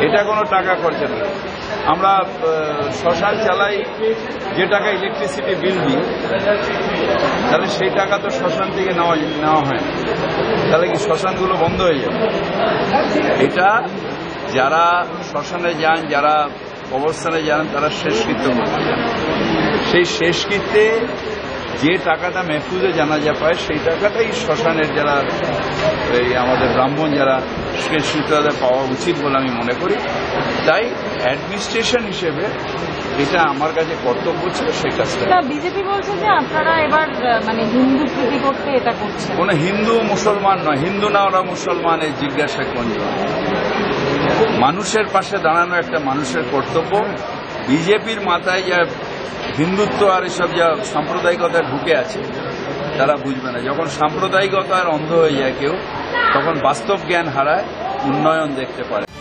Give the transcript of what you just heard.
এটা কোনো টাকা খরচা নেই। আমরা শ্মশান চালাই, যে টাকা ইলেকট্রিসিটি বিল দিই, তাহলে সেই টাকা তো শ্মশান থেকে নেওয়া হয় না। তাহলে কি শ্মশানগুলো বন্ধ হয়ে যাবে? এটা যারা শ্মশানে যান, যারা অবস্থানে যান, তারা শেষকৃত্য করতে যান। সেই শেষকৃত্যে যে টাকাটা মেহফুজে জানাজা পায়, সেই টাকাটাই শ্মশানের যারা এই আমাদের ব্রাহ্মণ যারা শেষকৃত্য পাওয়া উচিত বলে আমি মনে করি। তাই অ্যাডমিনিস্ট্রেশন হিসেবে এটা আমার কাছে কর্তব্য ছিল, সেই কাজটা। বিজেপি বলছে যে আপনারা এবার মানে হিন্দু প্রীতি করতে এটা করছেন। কোন হিন্দু মুসলমান নয়, হিন্দু না ওরা মুসলমান, এই জিজ্ঞাসা কোন? মানুষের পাশে দাঁড়ানো একটা মানুষের কর্তব্য। বিজেপির মাথায় যা হিন্দুত্ব আর এসব যা সাম্প্রদায়িকতা ঢুকে আছে, তারা বুঝবে না। যখন সাম্প্রদায়িকতার অন্ধ হয়ে যায় কেউ, তখন বাস্তব জ্ঞান হারায়, উন্নয়ন দেখতে পারে।